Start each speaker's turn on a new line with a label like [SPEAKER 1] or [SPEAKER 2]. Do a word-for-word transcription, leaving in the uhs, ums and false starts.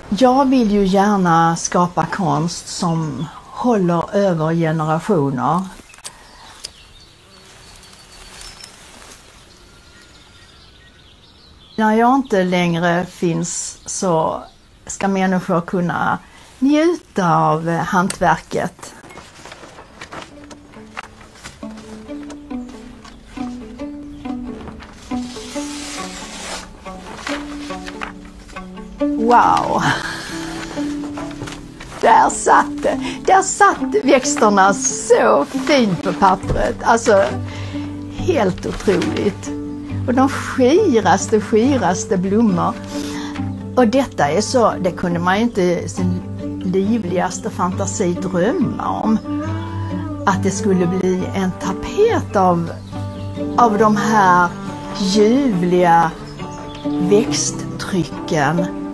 [SPEAKER 1] Jag vill ju gärna skapa konst som håller över generationer. När jag inte längre finns så ska människor kunna njuta av hantverket. Wow! Där satt det. Där satt växterna så fint på pappret. Alltså, helt otroligt. Och de skiraste, skiraste blommor. Och detta är så, det kunde man ju inte i sin livligaste fantasi drömma om. Att det skulle bli en tapet av, av de här ljuvliga växttrycken.